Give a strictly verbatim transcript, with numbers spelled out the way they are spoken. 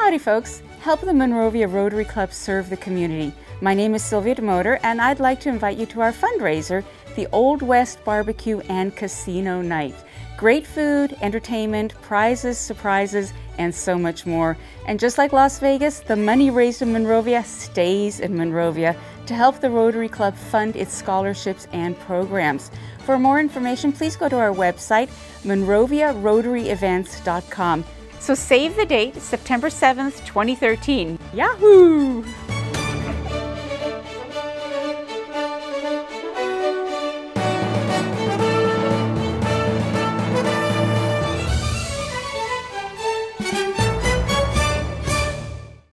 Howdy folks, help the Monrovia Rotary Club serve the community. My name is Sylvia DeMotor and I'd like to invite you to our fundraiser, the Old West Barbecue and Casino Night. Great food, entertainment, prizes, surprises, and so much more. And just like Las Vegas, the money raised in Monrovia stays in Monrovia to help the Rotary Club fund its scholarships and programs. For more information, please go to our website, monrovia rotary events dot com. So save the date, September seventh, twenty thirteen. Yahoo!